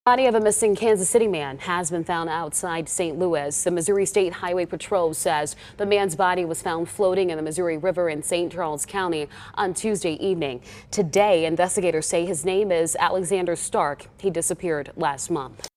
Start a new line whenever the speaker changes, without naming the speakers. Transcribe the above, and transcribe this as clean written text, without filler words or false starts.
Body of a missing Kansas City man has been found outside St. Louis. The Missouri State Highway Patrol says the man's body was found floating in the Missouri River in St. Charles County on Tuesday evening. Today, investigators say his name is Alexander Stark. He disappeared last month.